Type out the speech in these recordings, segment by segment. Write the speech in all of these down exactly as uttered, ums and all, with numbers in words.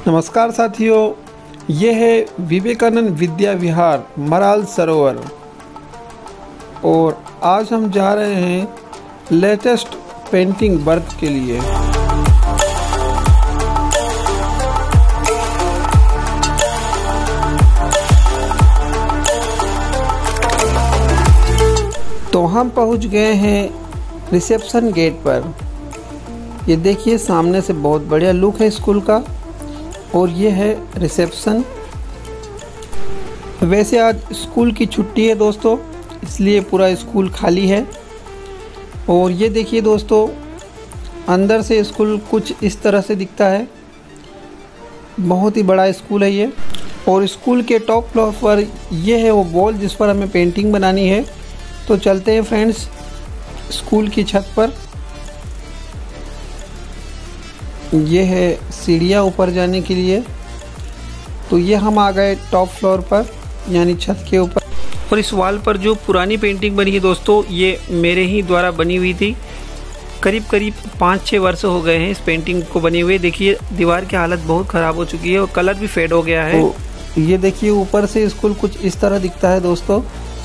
नमस्कार साथियों, ये है विवेकानंद विद्या विहार मराल सरोवर और आज हम जा रहे हैं लेटेस्ट पेंटिंग बर्थ के लिए। तो हम पहुंच गए हैं रिसेप्शन गेट पर। ये देखिए सामने से बहुत बढ़िया लुक है स्कूल का और ये है रिसेप्शन। वैसे आज स्कूल की छुट्टी है दोस्तों, इसलिए पूरा स्कूल खाली है। और ये देखिए दोस्तों, अंदर से स्कूल कुछ इस तरह से दिखता है। बहुत ही बड़ा स्कूल है ये। और स्कूल के टॉप फ्लोर पर ये है वो वॉल जिस पर हमें पेंटिंग बनानी है। तो चलते हैं फ्रेंड्स स्कूल की छत पर। ये है सीढ़ियाँ ऊपर जाने के लिए। तो ये हम आ गए टॉप फ्लोर पर यानी छत के ऊपर। और इस वॉल पर जो पुरानी पेंटिंग बनी है दोस्तों, ये मेरे ही द्वारा बनी हुई थी। करीब करीब पाँच छः वर्ष हो गए हैं इस पेंटिंग को बने हुए। देखिए दीवार की हालत बहुत ख़राब हो चुकी है और कलर भी फेड हो गया है। तो ये देखिए ऊपर से स्कूल कुछ इस तरह दिखता है दोस्तों।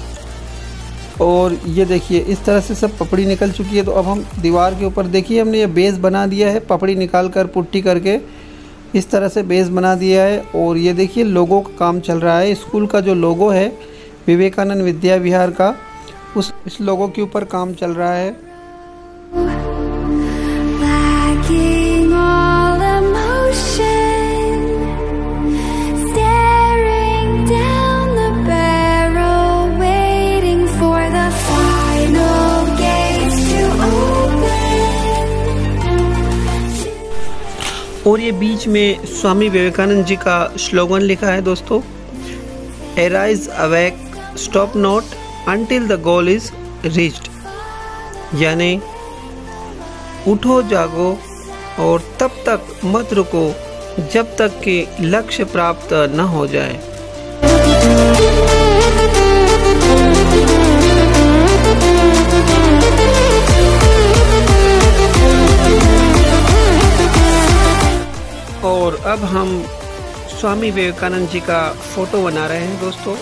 और ये देखिए इस तरह से सब पपड़ी निकल चुकी है। तो अब हम दीवार के ऊपर देखिए हमने ये बेस बना दिया है, पपड़ी निकाल कर पुट्टी करके इस तरह से बेस बना दिया है। और ये देखिए लोगो का काम चल रहा है। स्कूल का जो लोगो है विवेकानंद विद्या विहार का, उस इस लोगो के ऊपर काम चल रहा है। और ये बीच में स्वामी विवेकानंद जी का स्लोगन लिखा है दोस्तों, arise awake stop not until the goal is reached, यानी उठो जागो और तब तक मत रुको जब तक कि लक्ष्य प्राप्त न हो जाए। और अब हम स्वामी विवेकानंद जी का फोटो बना रहे हैं दोस्तों।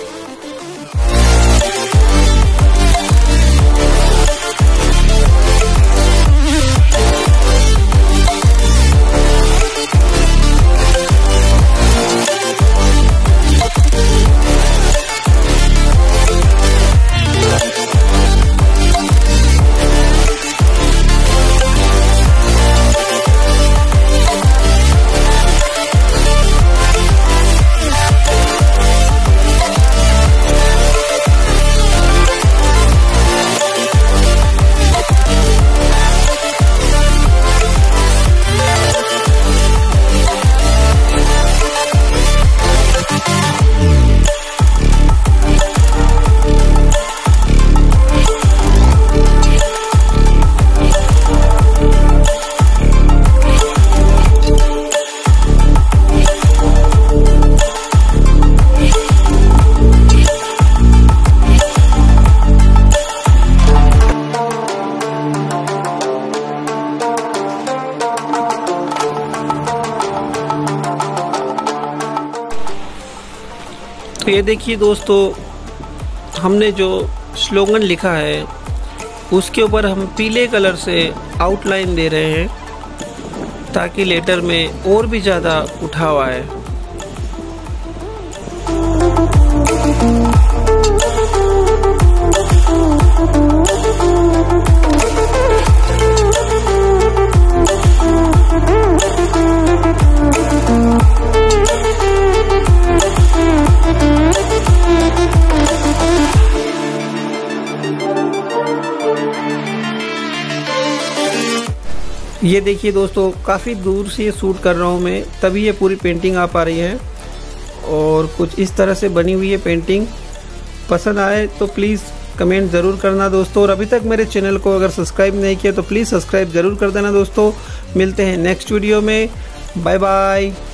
तो ये देखिए दोस्तों, हमने जो स्लोगन लिखा है उसके ऊपर हम पीले कलर से आउटलाइन दे रहे हैं ताकि लेटर में और भी ज़्यादा उठाव आए। ये देखिए दोस्तों, काफ़ी दूर से ये शूट कर रहा हूँ मैं, तभी ये पूरी पेंटिंग आ पा रही है। और कुछ इस तरह से बनी हुई है पेंटिंग। पसंद आए तो प्लीज़ कमेंट ज़रूर करना दोस्तों। और अभी तक मेरे चैनल को अगर सब्सक्राइब नहीं किया तो प्लीज़ सब्सक्राइब ज़रूर कर देना दोस्तों। मिलते हैं नेक्स्ट वीडियो में। Bye bye.